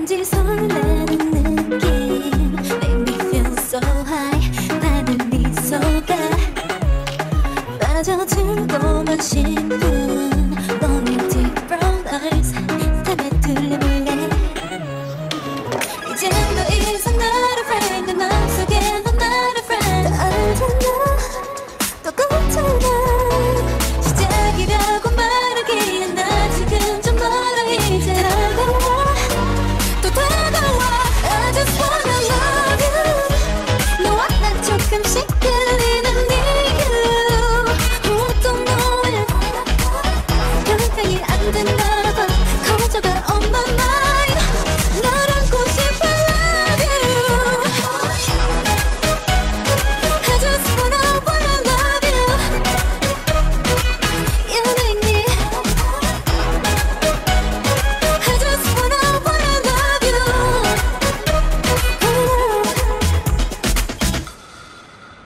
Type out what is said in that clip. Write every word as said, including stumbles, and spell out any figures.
왠지 설레는 느낌 Make me feel so high 나는 네 속에 빠져들고만 싶은